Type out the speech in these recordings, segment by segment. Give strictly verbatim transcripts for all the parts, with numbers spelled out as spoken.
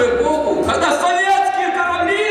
нашу эпоху, когда советские корабли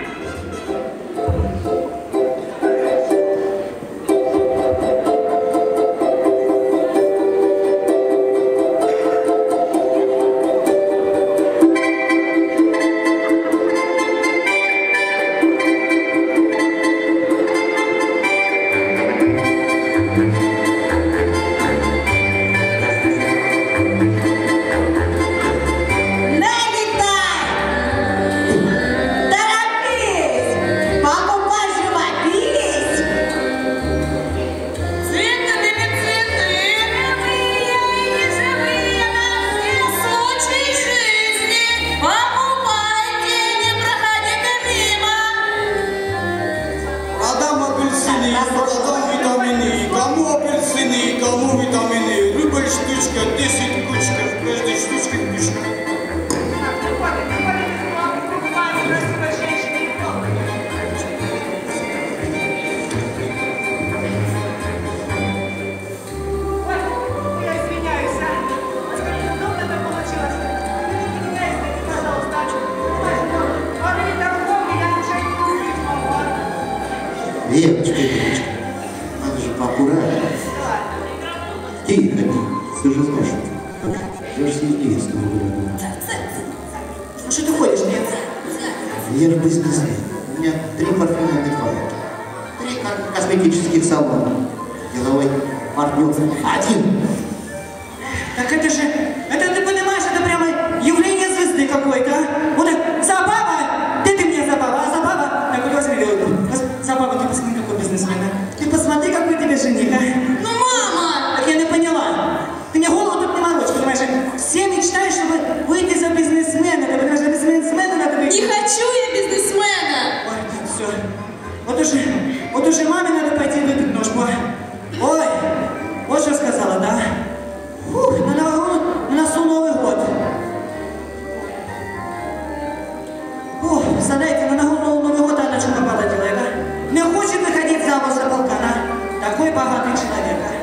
Девочка, девочка, надо же поаккуратнее. Тихо, ты же знаешь, я же Сергей с тобой говорю. Ну что ты ходишь, нет? Я же бизнесмен. У меня три парфюмерных фабрики, три косметических салона, деловой партнер один. Так это же, это ты понимаешь, это прямо явление звезды какой-то, а? Вот так, забава, ты ты мне забава, а забава, так вот возьми, забава, ты посмотри, какой бизнесмен, а? Ты посмотри, какой тебе жених, а? Ну, мама! Так я не поняла. Ты мне голову тут не морочь, понимаешь? Все мечтают, чтобы выйти за бизнесмена, ты понимаешь, за бизнесмена надо выйти. Не хочу я бизнесмена! Ой, все. Вот уже, вот уже маме надо пойти выпить ножку, а? Ой, вот что сказала, да? Фух, на, на, на носу Новый год. О, представляете, на ногу Новый год она что попала делает, а? Не хочет выходить замуж за полкана. Такой богатый человек, а?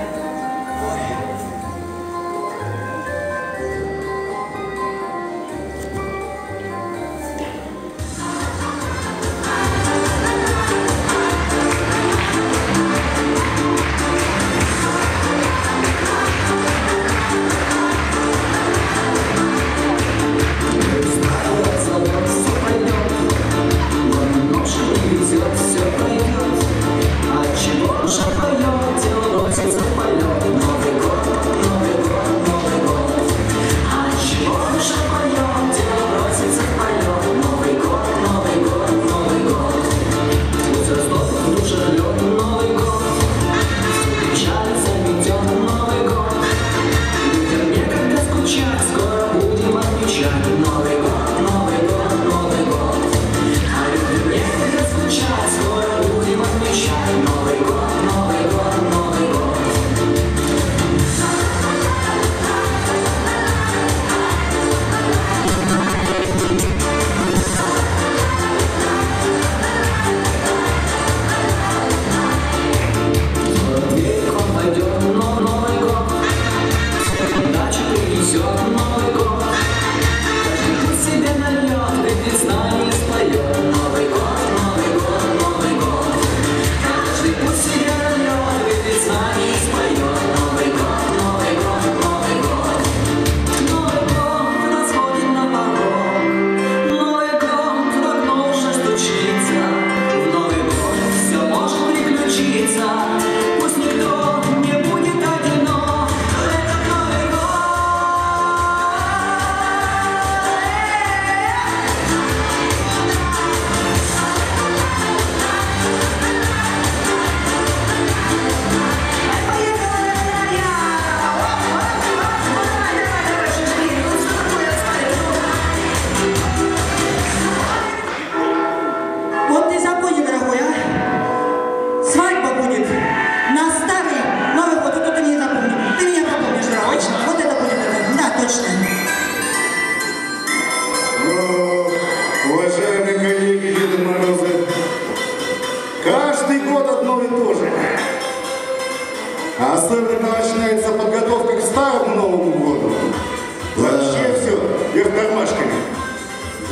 Особенно начинается подготовка к старому Новому году. Вообще все вверх тормашками.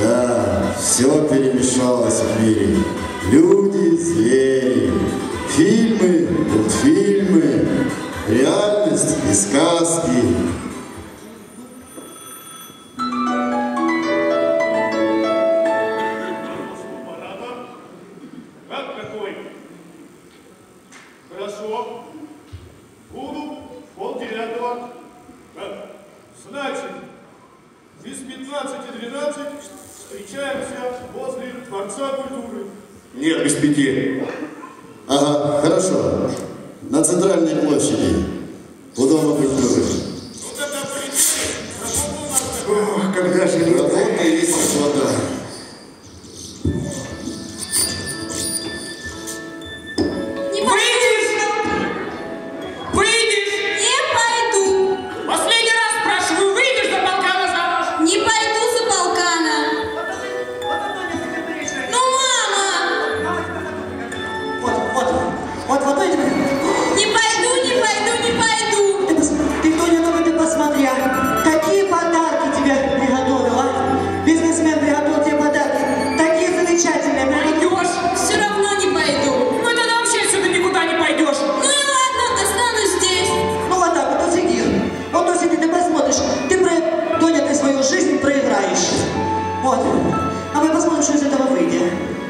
Все перемешалось в мире. Люди, звери, фильмы, мультфильмы, реальность и сказки. Как какой? Хорошо. Буду в полдевятого. Значит, без пятнадцати двенадцать встречаемся возле Дворца культуры. Нет, без пяти. Ага, хорошо. На центральной площади. У Дома культуры. Ну тогда полетели. Работа у нас Ох, когда же не работа и свобода. Выйдешь? Выйдешь? Не пойду. Последний раз спрашиваю, выйдешь за полкана замуж? Не пойду за полкана. Ну, мама! Вот, вот, вот, вот, вот. Не пойду, не пойду, не пойду. Ты, пос- ты, Тоня, ну ты посмотри, а. Какие подарки тебе приготовил, а? Бизнесмен приготовил тебе подарки. Такие замечательные. Пойдешь? Все равно не пойду. Ну тогда вообще отсюда никуда не пойдешь. Ну и ладно, останусь здесь. Ну вот так вот, вот сиди. Вот то сиди, ты посмотришь. Ты, про... Тоня, ты свою жизнь проиграешь. Вот. А мы посмотрим, что из этого выйдет.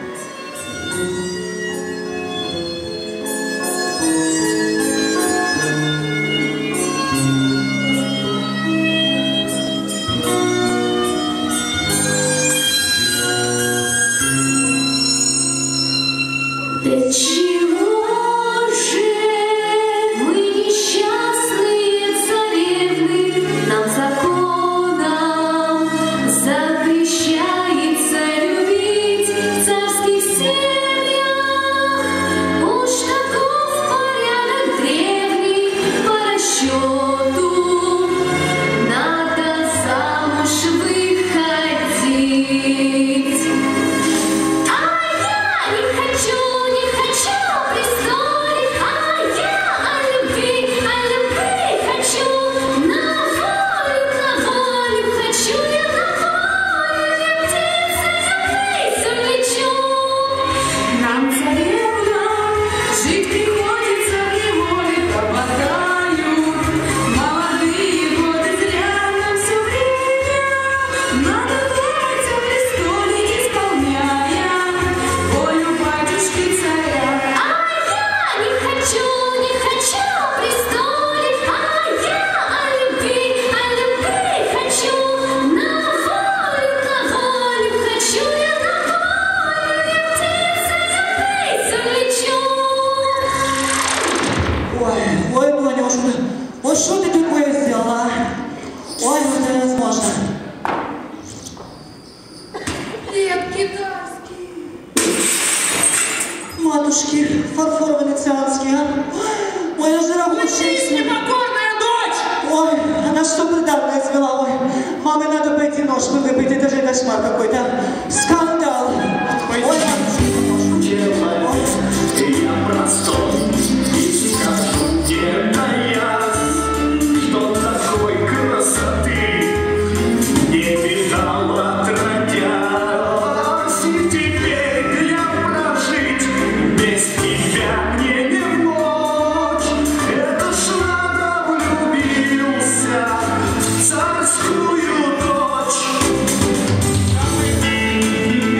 Да чего же вы несчастные царевны, нам законом запрещается любить в царских семьях. Уж таков порядок древний по расчету, надо замуж выходить. А я не хочу, не хочу престолить, а я о любви, о любви хочу, на волю, на волю хочу, я на волю, я птица, я птицу лечу. Нам, царевнам, жить приходится в неволе, пропадают молодые годы, зря нам все время. Надо думать о престоле, исполняя волю батюшки царя. А я не хочу, не хочу престолить, а я о любви, о любви хочу, на волю, на волю хочу, я на волю, я птица, я птицу лечу. Ой, ой, Тоня, вот что, вот что ты такое сделала? Ой, вот невозможно. Хлеб китайский. Матушки, фарфор венецианский, а? Ой, я же рабочая. Непокорная дочь! Ой, она что приданное извела, ой. Маме надо пойти нож выпить, это же кошмар какой-то. Скандал. Ой, матушки, Я простой и скажу тебе, что такой красоты не видал отродясь. И теперь я прожить без тебя мне не в ночь. Это ж надо влюбился в царскую дочь.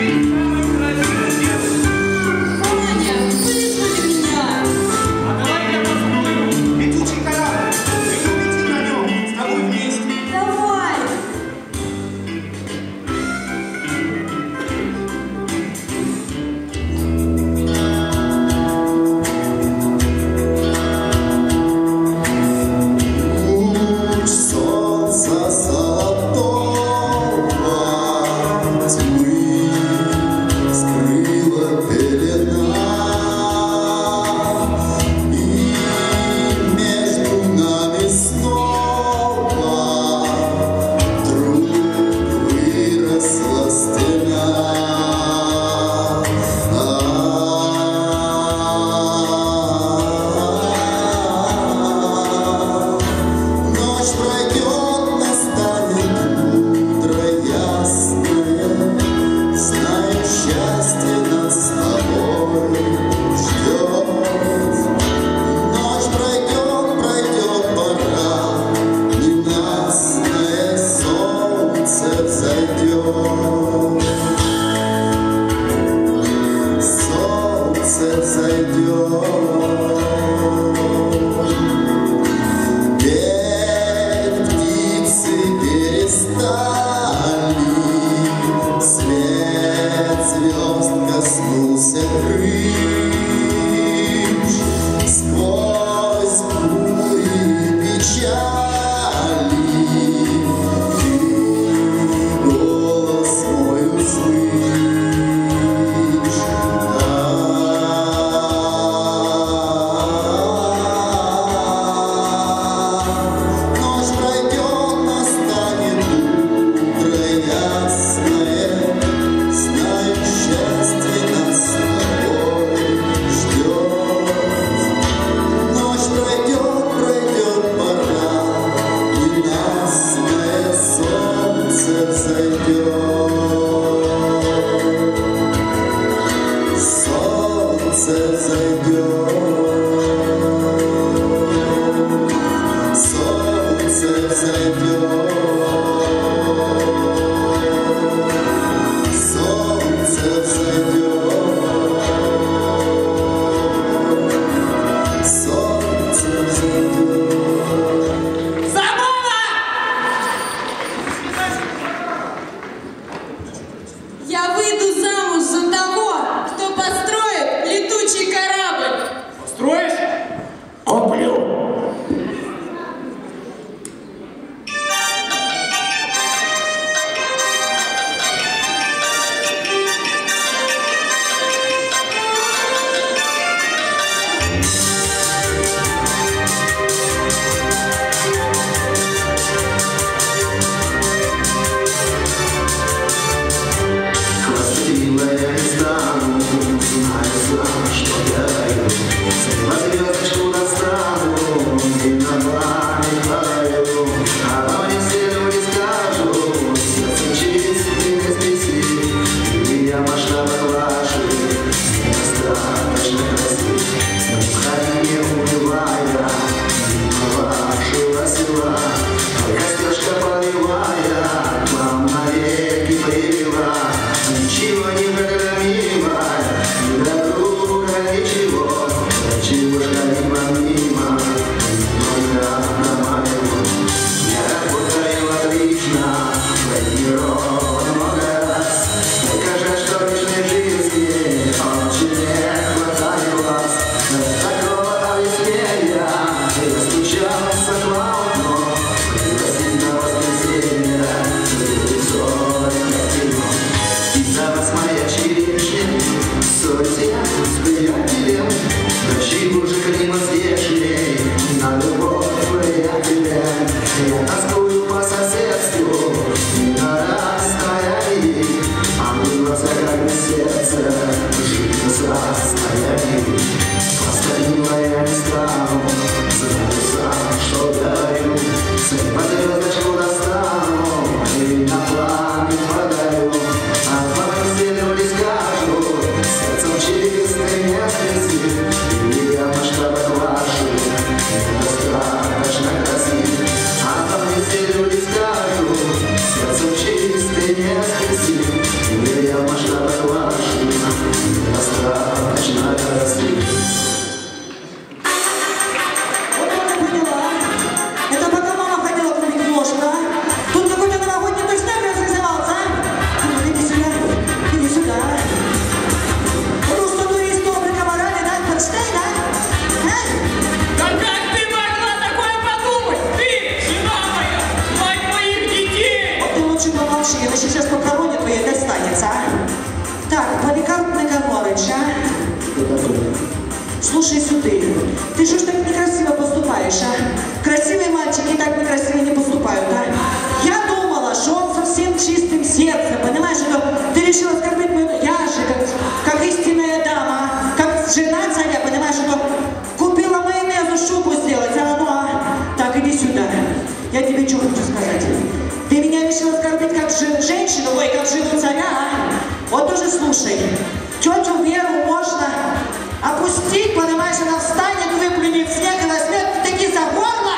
помолчи, иначе сейчас по короне твоей достанется, а? Так, Поликарп Никонорович, а? Слушай сюда, ты что ж так некрасиво поступаешь, а? Красивые мальчики так некрасиво не поступают, а? Я думала, что он совсем чистым сердцем, понимаешь, что ты решила оскорбить мою... Я же, как, как истинная дама, как жена царя, понимаешь, что купила майонезу, шубу сделать, а? Ну, а? Так, иди сюда. Я тебе что хочу сказать. Ты меня решила оскорбить как же, женщину, ой, как жену царя, а? Вот тоже слушай. Тетю Веру можно опустить, понимаешь, она встанет, выплюнет снег и возьмет таки за горло,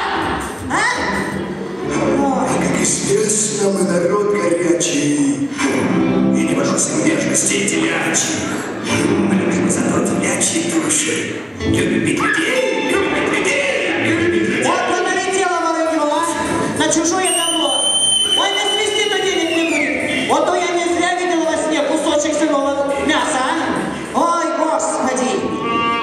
а? Ой, как известно, мы народ горячий, и не боюсь нежности телячьих. Мы любим зато телячьи души, любим бить людей, любим бить людей, любим бить людей. Вот бы налетела волыню, а? На чужое добро. Ой, не свисти-то денег не будет. Вот то я не зря видела во сне кусочек сырого мяса, а? Ой, Господи.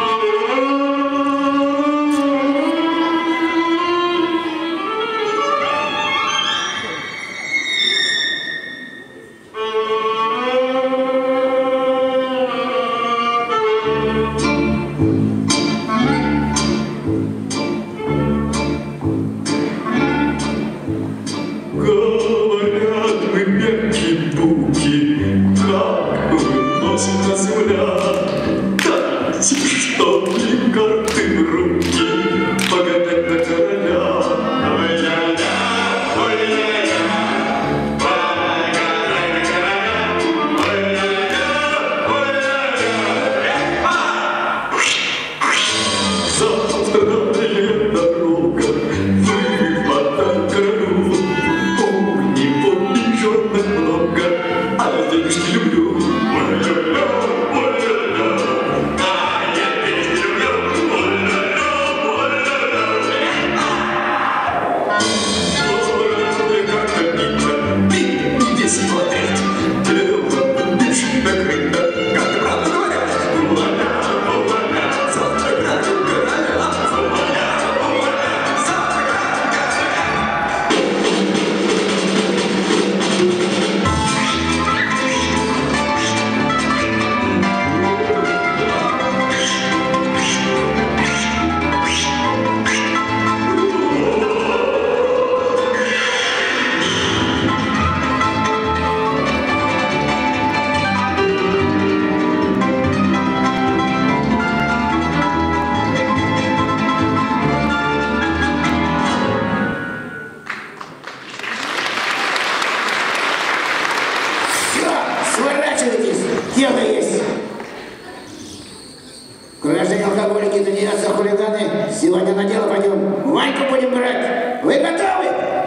Граждане алкоголики, тунеядцы, хулиганы, сегодня на дело пойдем. Ваньку будем брать. Вы готовы?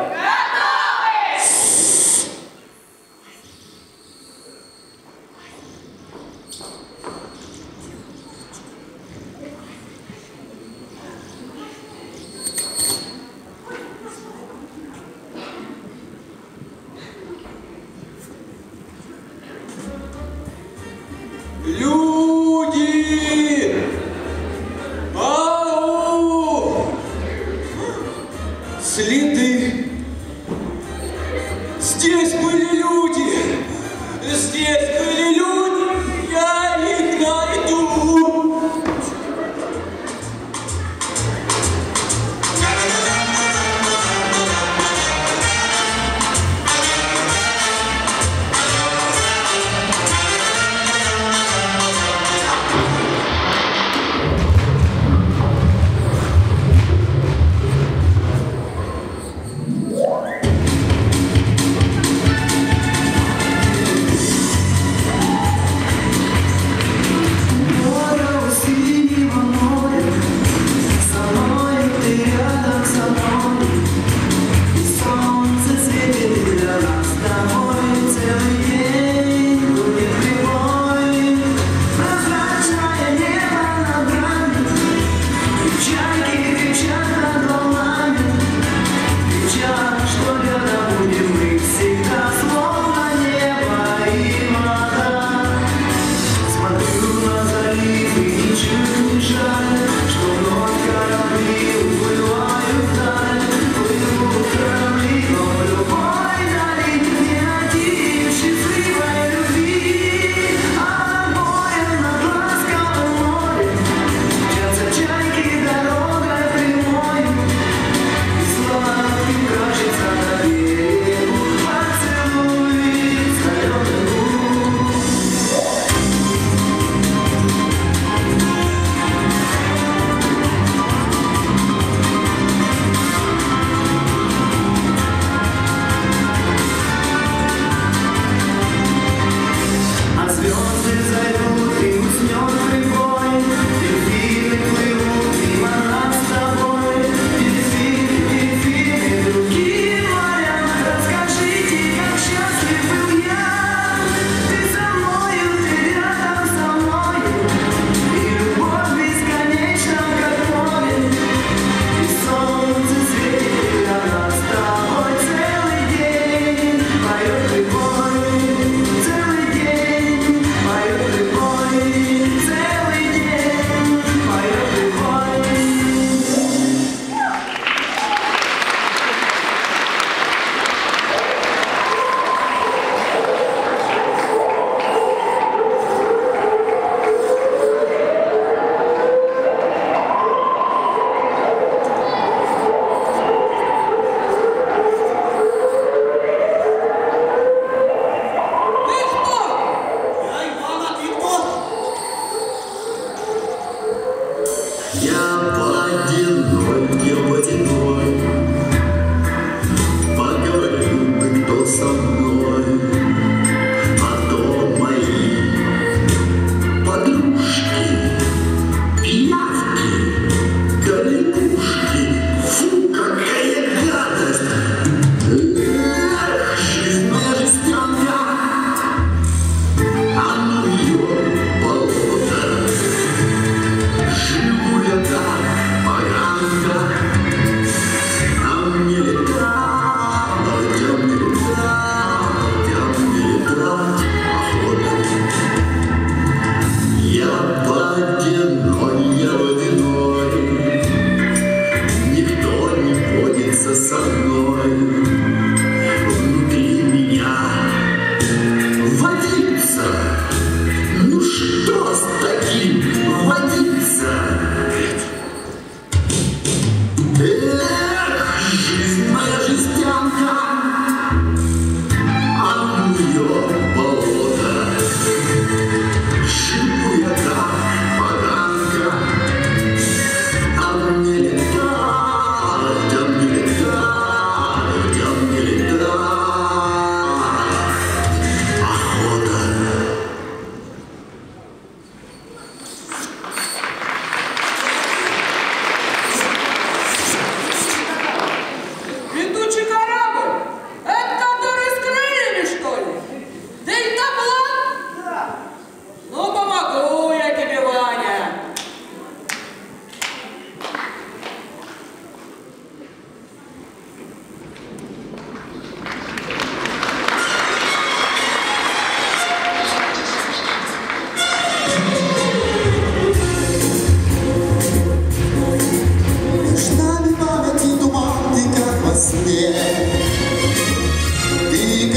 Люди! Ау! Следы! Здесь были люди! Здесь были люди! Я их найду!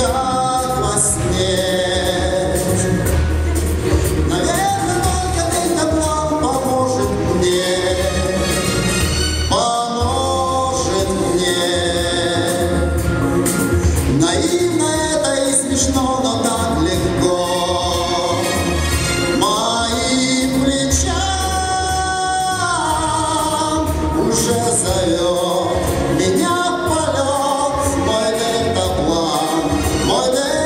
как во сне. Наверное, только дельтаплан поможет мне, поможет мне. Наивно это и смешно, но так легко. Моим плечам уже зовет меня в полет мой дельтаплан, мой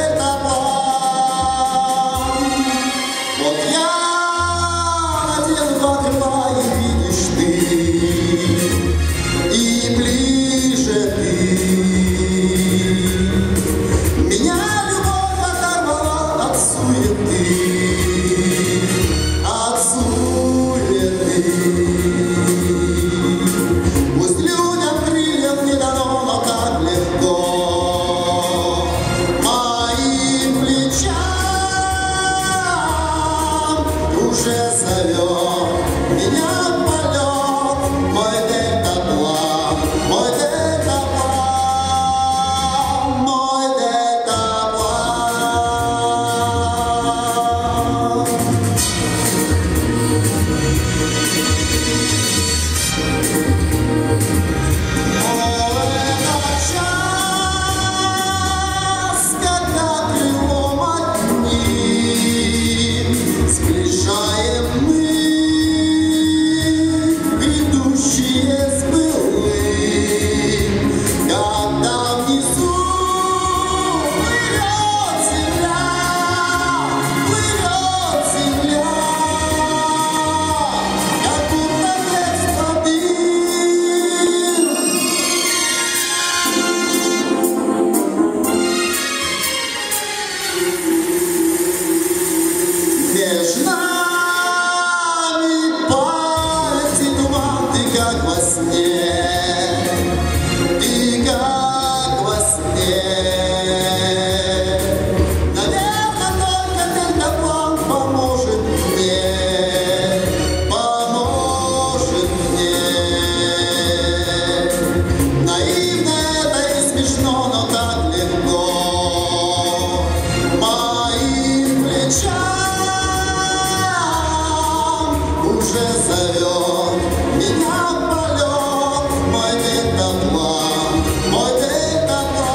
дельтаплан. Вот я надену два крыла, и видишь ты, и ближе ты. Меня любовь оторвала от суеты, от суеты. Пусть людям крыльев не дано, но как легко моим плечам уже зовет меня в полет мой дельтаплан, мой дельтаплан, мой дельтаплан. Час, когда крылом одним сближаем мы грядущие с былым, когда внизу плывет земля, плывет земля, как будто детство дым. Между нами пальцы туман, ты как во сне, ты как во сне. Наверное, только дельтаплан поможет мне, поможет мне. Наивно это и смешно, но так легко моим плечам уже зовет меня в полет мой дельтаплан, мой дельтаплан.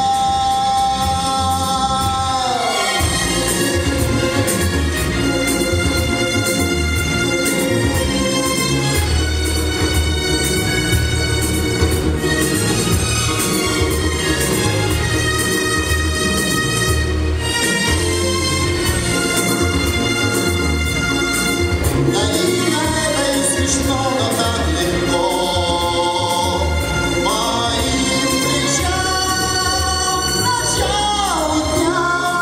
Наивно это и смешно, но так легко моим плечам к началу дня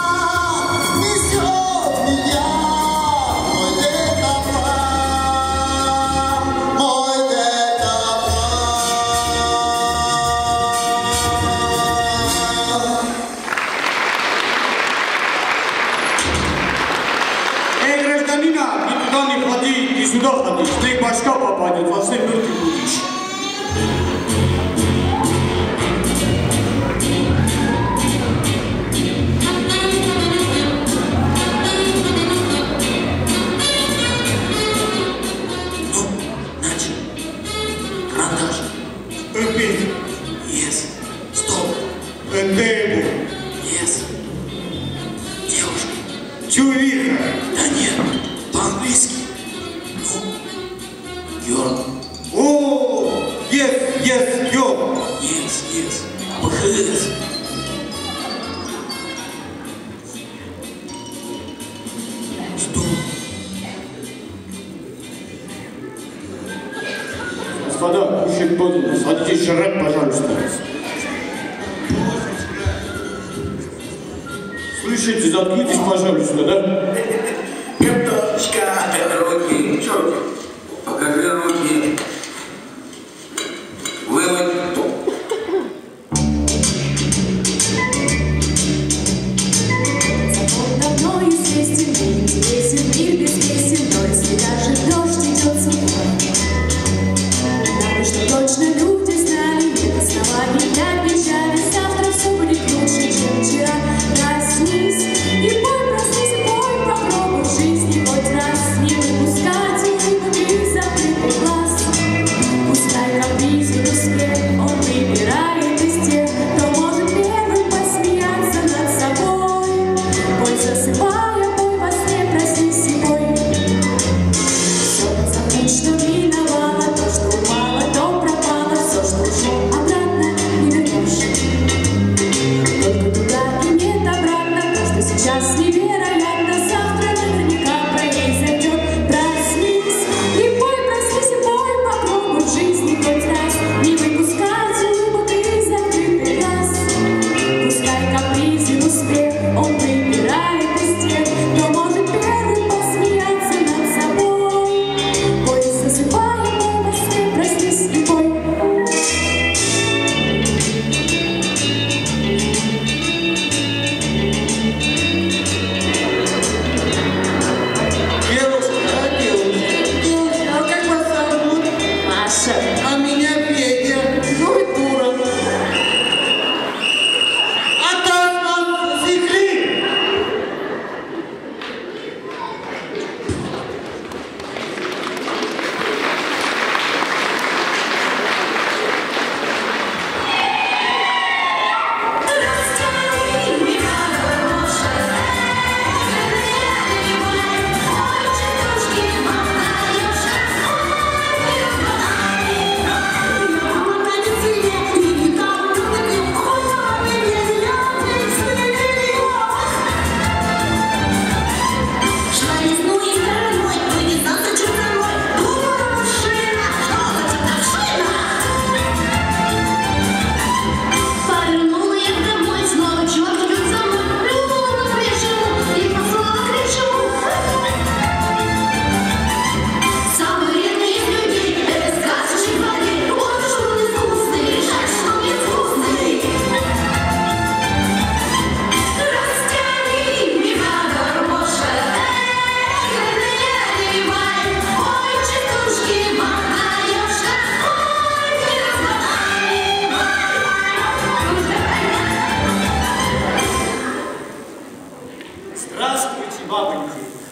несет меня мой дельтаплан, мой дельтаплан. Эй, гражданина, ни туда не ходи, ни сюда ходи. Ты башка попадет, во все мертвый будешь. Ну, начал. Карандаш. Эпик, Yes. Стоп. эндейбу, Yes. Девушка. чувиха. Да нет, по-английски. Ну, Йорк. О, yes, yes, yo. Yes, yes. ПХС. Стоп. Господа, кушать подано, садитесь жрать, пожалуйста. Слышите, заткнитесь, пожалуйста, да? Петочка, руки. Чё? Покажи руки. Вывод. Закон давно известен, неинтересен мир без песен, но если даже дождь идет сухой, надо, что точно люди знали, нет оснований для печали, завтра все будет лучше, чем вчера.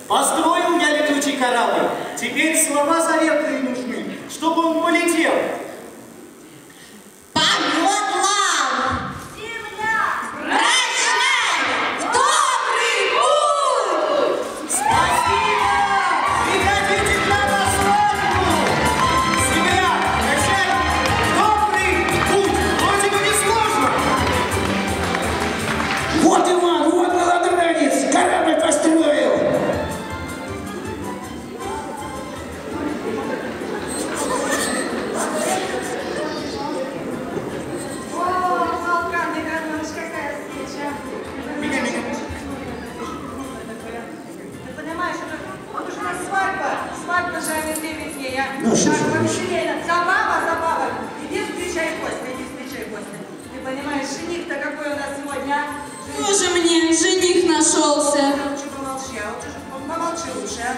Построил я летучий корабль. Теперь слова заветные нужны, чтобы он полетел. Вот Иван, вот голодранец, корабль построил. Ну, что ж, забава, забава. Иди встречай гостя, иди встречай гостя. Ты понимаешь, жених-то какой у нас сегодня, а? Тоже мне жених нашелся. Лучше помолчи, а лучше помолчи лучше, а?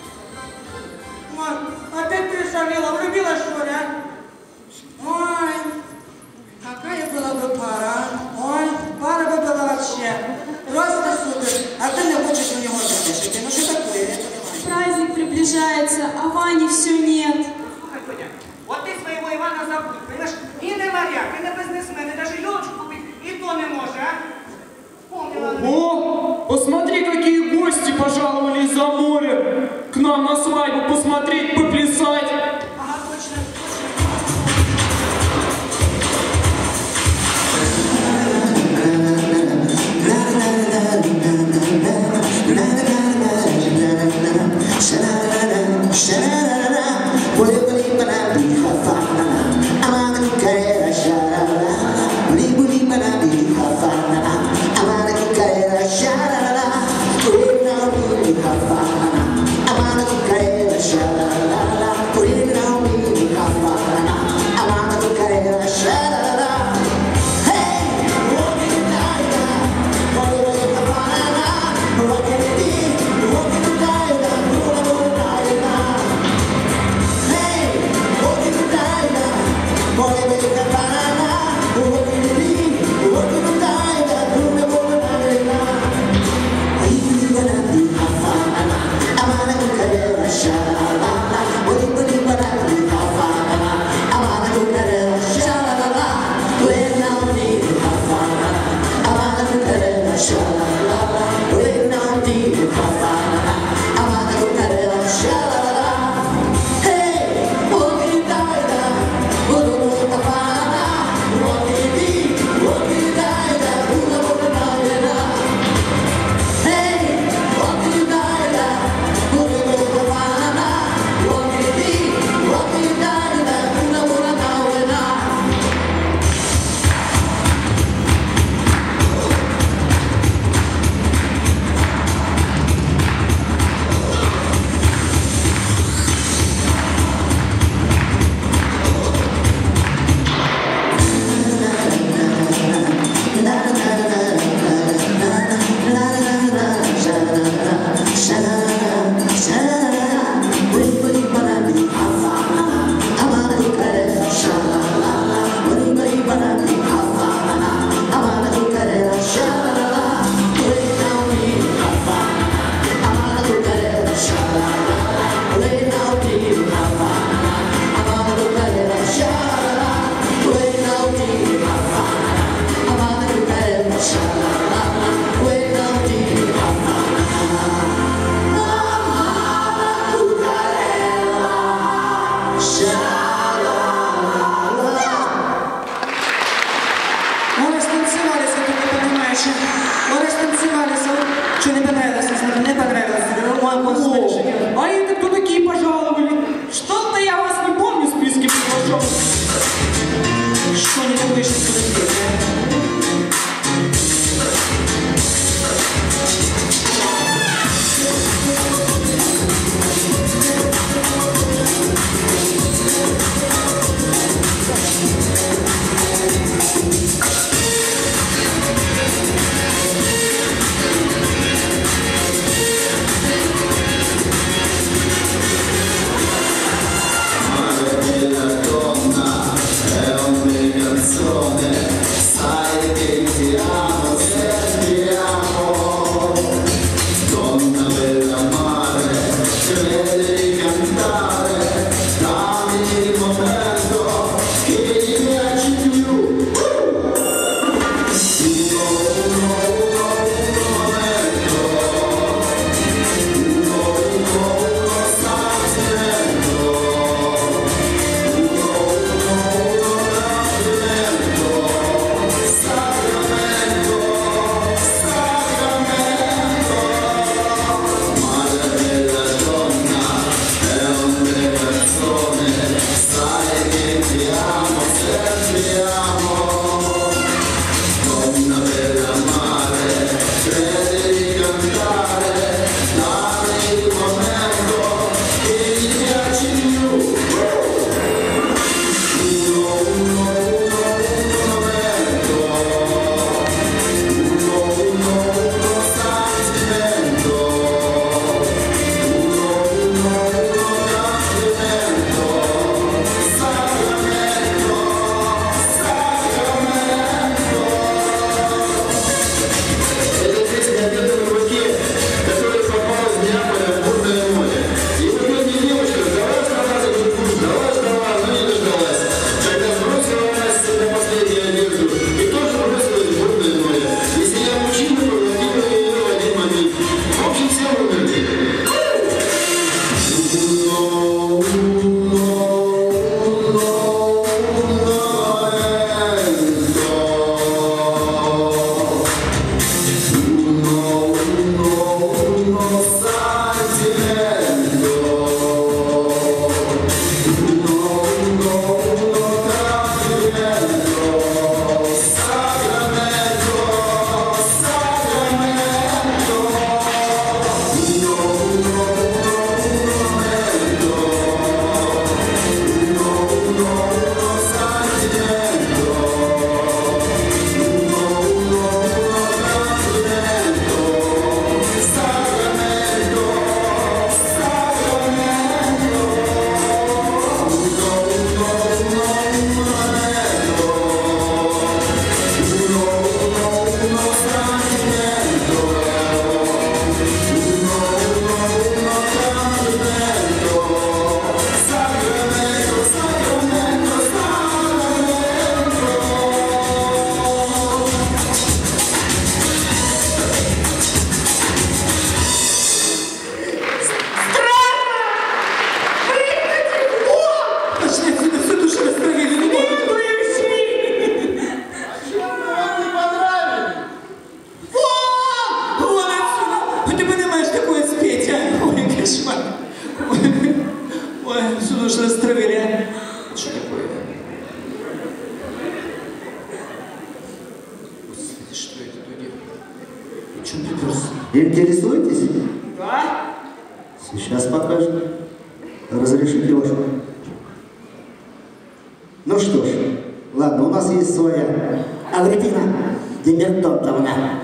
Ой, опять ты шалила, влюбилась, что ли, а? Ой, какая была бы пара, ой, пара бы была вообще. Просто супер. А ты не хочешь у него запишите, ну что такое, я понимаю. Праздник приближается, а Вани все нет. Слухай, Тоня, вот ты своего Ивана забудь, понимаешь? И на моряк, и на бизнесмен, и даже елочку купить, и то не можешь, а? Помнила. О, посмотри, какие гости пожаловали из-за моря. К нам на свадьбу посмотреть, поплясать. Ага, точно, Что не понравилось? Не понравилось? О, а это кто такие пожаловали? Что-то я вас не помню в списке приглашенных. Что не так вышли сюда здесь, Thank Интересуетесь? Да? Сейчас покажем. Разрешите ваш. Ну что ж, ладно, у нас есть своя Агриппина Демиртонтовна.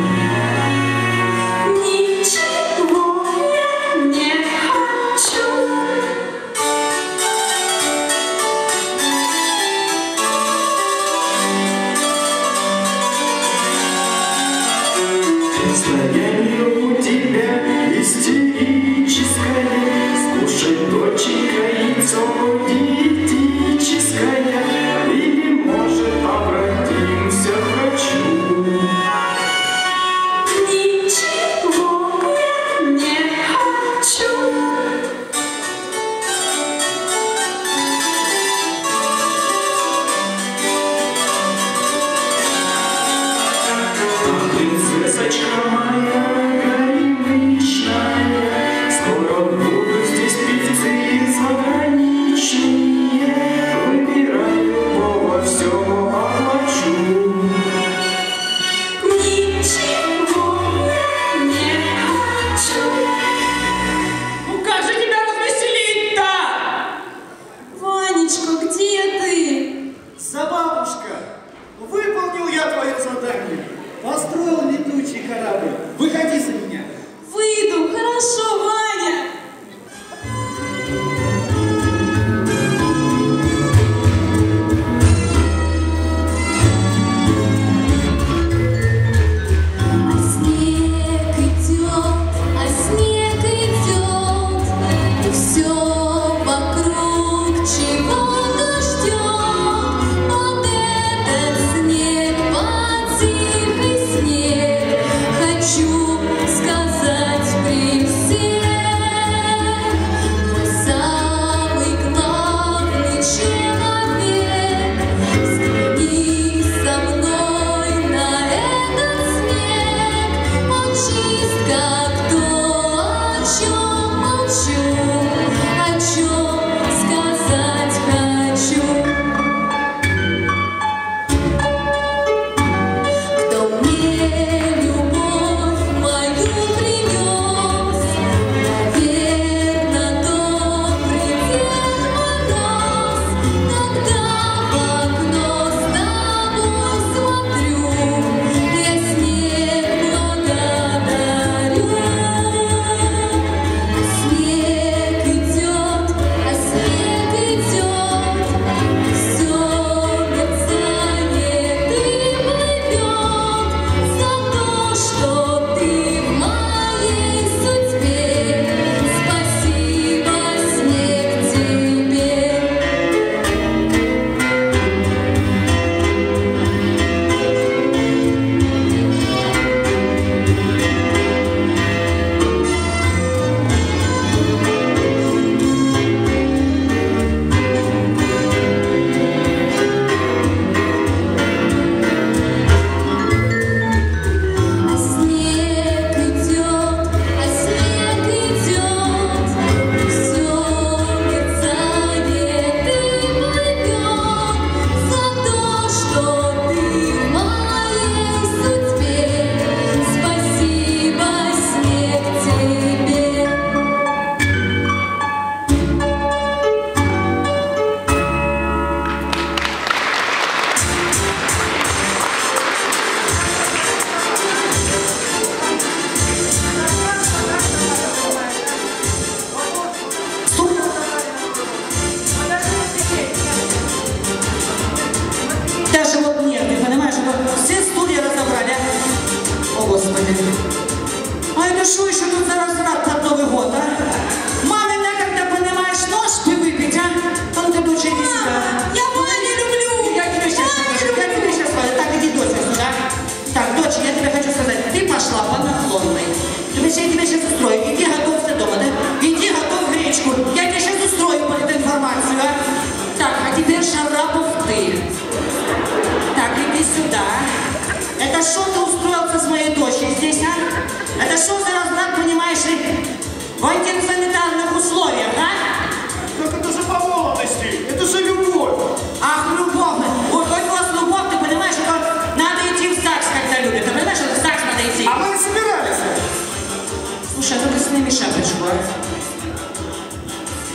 Ничего я не хочу.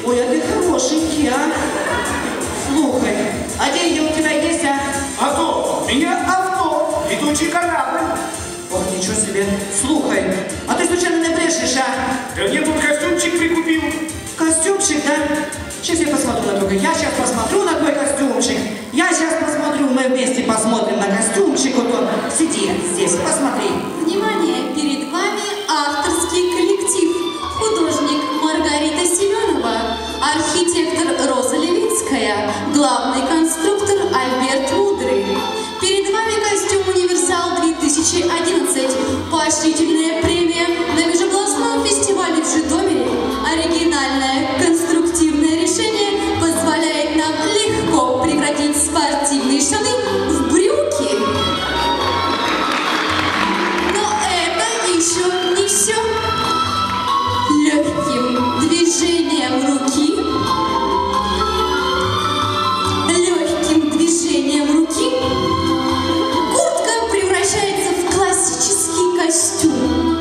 Ой, а ты хорошенький, а? Слухай, а деньги у тебя есть, а? Авто! У меня авто! Летучий корабль! Ох, ничего себе. Слухай, а ты случайно не брешешь, а? Да мне тут костюмчик прикупил. Костюмчик, да? Сейчас я посмотрю на твой. Я сейчас посмотрю на твой костюмчик. Я сейчас посмотрю, мы вместе посмотрим на костюмчик. Вот он. Сиди здесь, посмотри. Внимание, перед вами авторский коллектив. Художник Маргарита Семенова, архитектор Роза Левицкая, главный конструктор Альберт Мудрый. Перед вами костюм «Универсал две тысячи одиннадцать», поощрительная премия на межобластном фестивале в Житомире. Оригинальное конструктивное решение позволяет нам легко превратить спортивные штаны в брюки. Но это еще не все. Легким движением руки, легким движением руки куртка превращается в классический костюм.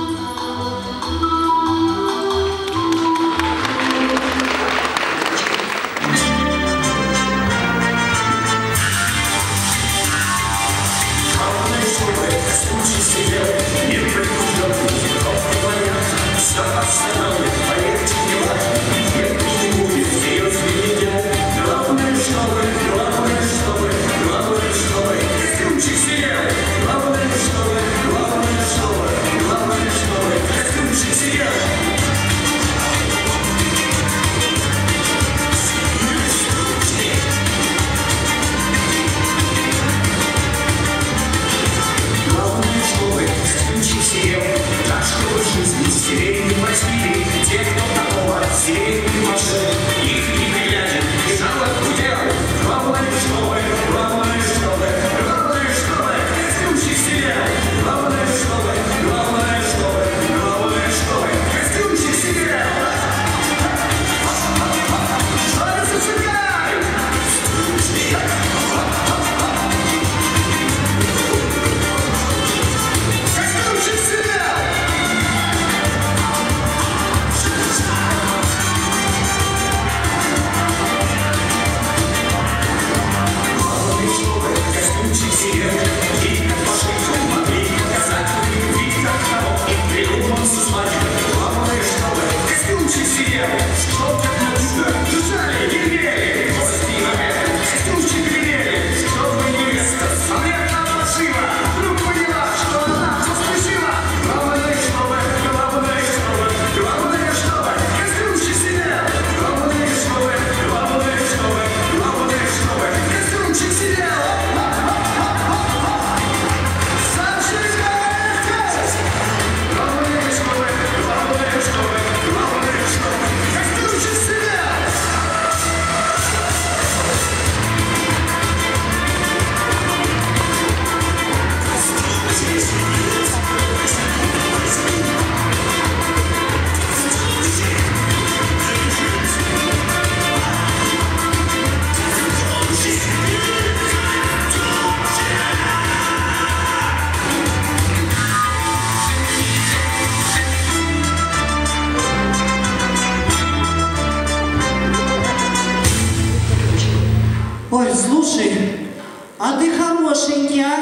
Ой, слушай, а ты хорошенький, а?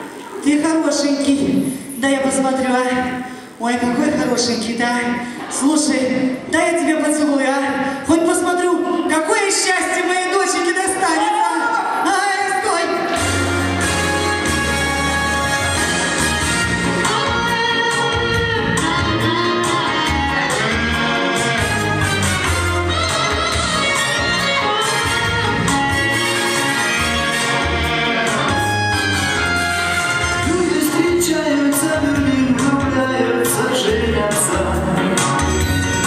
Ты хорошенький. Да я посмотрю, а? Ой, какой хорошенький, да? Слушай, дай я тебя поцелую, а? Хоть посмотрю, какое счастье моей доченьке достанется. Ай, стой! Встречаются, люди влюбляются, женятся.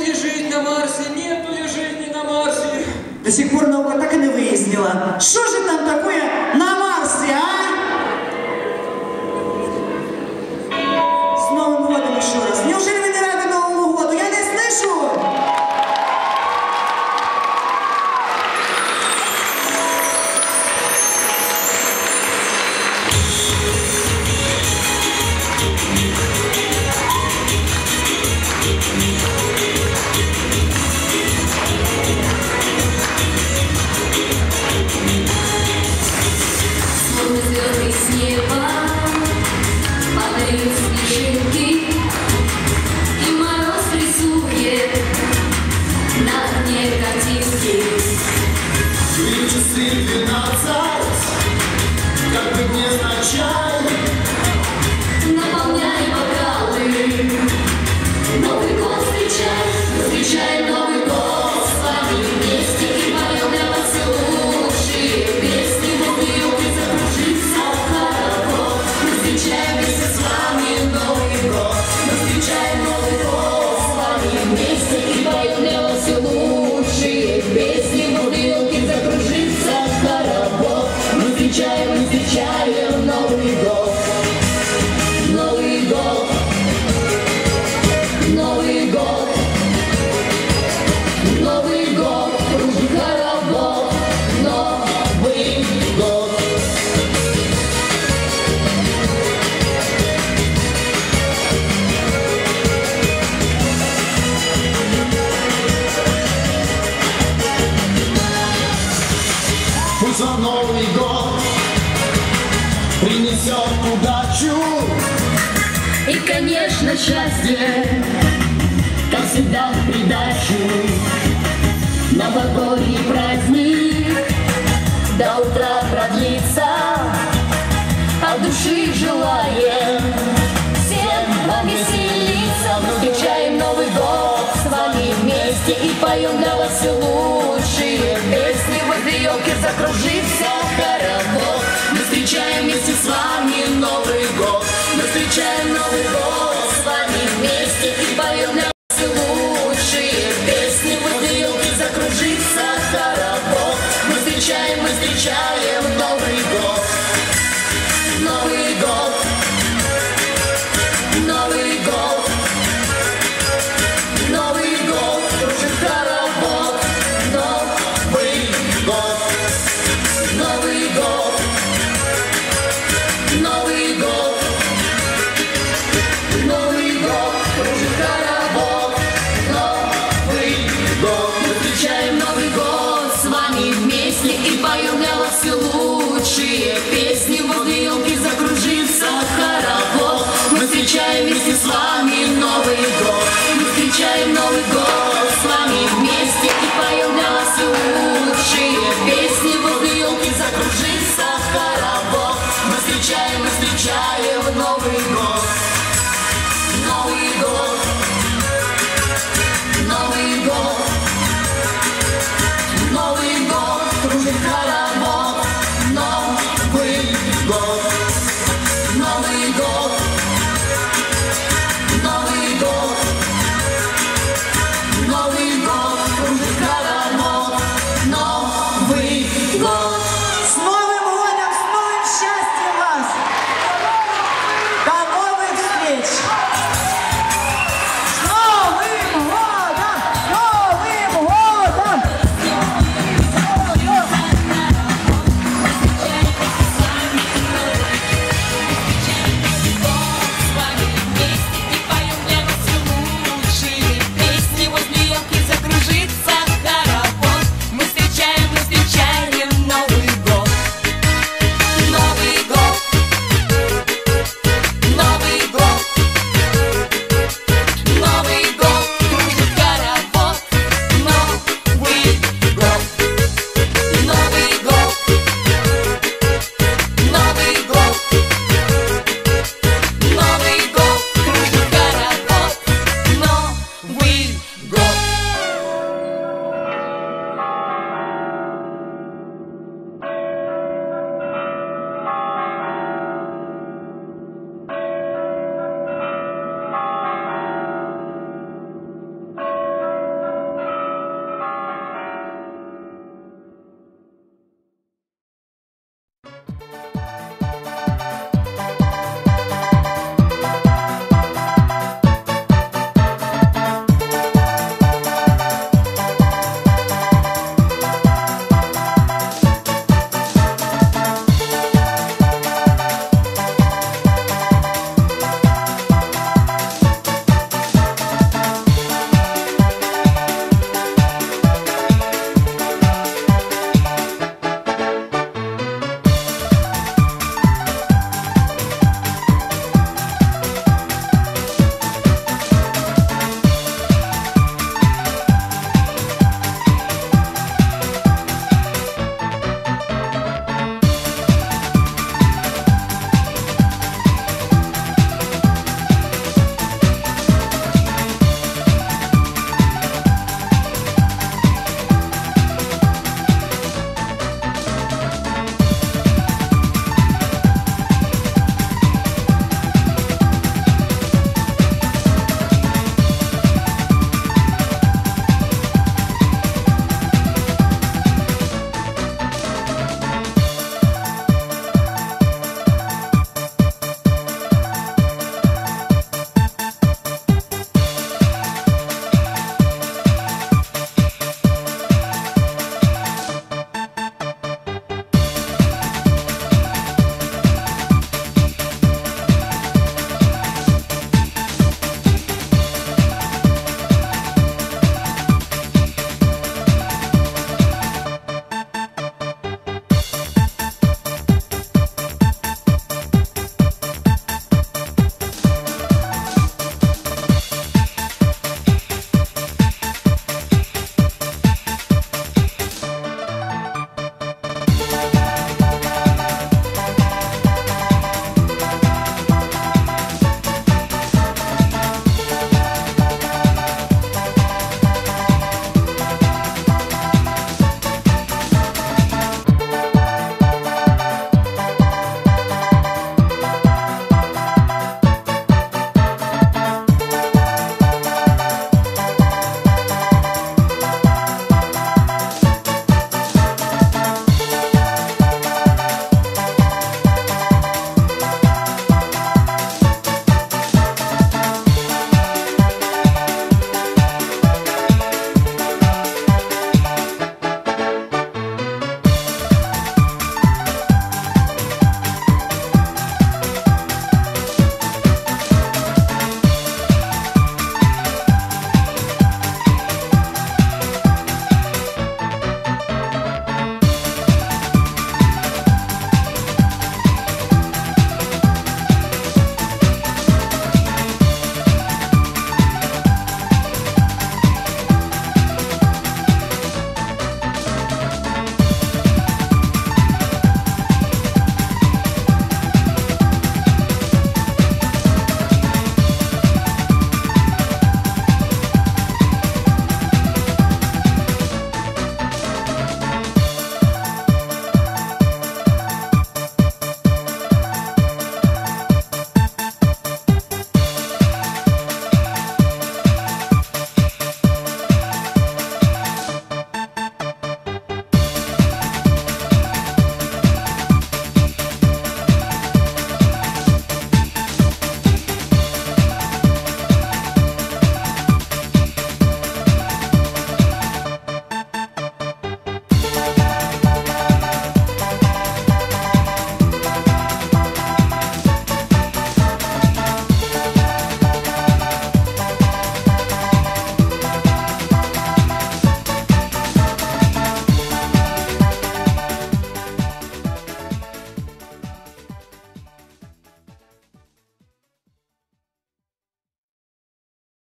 ли жизнь на Марсе, нету ли жизни на Марсе. До сих пор наука так и не выяснила. Что же там такое на Марсе, а? С Новым годом еще раз. Неужели вы не рады Новому году? Я не слышу. Звезды с неба падают снежинки, и мороз рисует на окне картинки. И часы двенадцать, как бы невзначай, наполняй бокалы, Новый год встречай, встречай Новый год с вами вместе и поем для вас лучшие песни. Вот елки закружится хоровод, мы встречаем вместе с вами Новый год, мы встречаем Новый год с вами вместе и поем для вас лучшие песни. Вот елки закружится хоровод, мы встречаем, мы встречаем Новый год. Новый год, Новый год, Новый год, кружит хоровод, Новый год. пусть вам Новый год принесет удачу И, конечно, счастье, как всегда в придачу. Новогодний праздник до утра продлится, от души желаем всем вам веселиться. Мы встречаем Новый год с вами вместе и поем для вас все лучшие песни. Возле елки закружится хоровод, мы встречаем вместе с вами Новый год. Мы встречаем